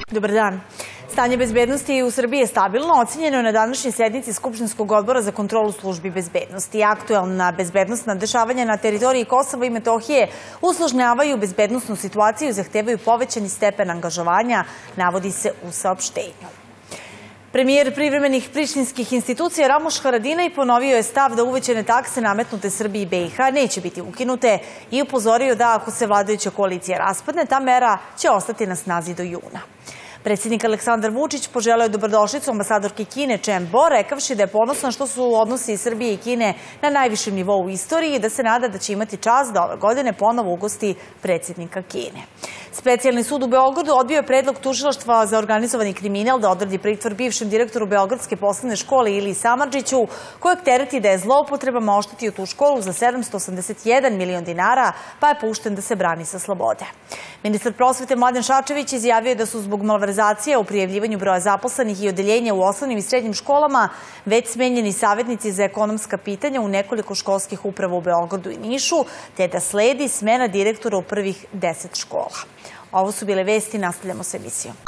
Dobar dan. Stanje bezbednosti u Srbiji je stabilno, ocenjeno na današnjoj sednici Skupštinskog odbora za kontrolu službi bezbednosti. Aktuelna bezbednostna dešavanja na teritoriji Kosova i Metohije usložnjavaju bezbednosnu situaciju i zahtevaju povećani stepen angažovanja, navodi se u saopštenju. Premijer privremenih prištinskih institucija Ramuš Haradinaj ponovio je stav da uvećane takse nametnute Srbiji i BiH neće biti ukinute i upozorio da ako se vladajuća koalicija raspadne, ta mera će ostati na snazi do juna. Predsjednik Aleksandar Vučić poželeo je dobrodošlicu ambasadorki Kine Chen Bo, rekavši da je ponosan što su odnosi Srbije i Kine na najvišem nivou u istoriji i da se nada da će imati čast da ove godine ponovo ugosti predsjednika Kine. Specijalni sud u Beogradu odbio je predlog tužilaštva za organizovani kriminal da odredi pritvor bivšem direktoru Beogradske poslovne škole Iliji Samardžiću, kojeg tereti da je zloupotrebama oštetio tu školu za 781 milion dinara, pa je pušten da se brani sa slobode. Ministar prosvete Mladen Šarčević izjavio je da su zbog malverzacija u prijavljivanju broja zaposlenih i odeljenja u osnovnim i srednjim školama već smenjeni savjetnici za ekonomska pitanja u nekoliko školskih uprava u Beogradu i Nišu, te da sledi smena direktora u prvih 10 škola. Ovo su bile vesti, nastavljamo s emisijom.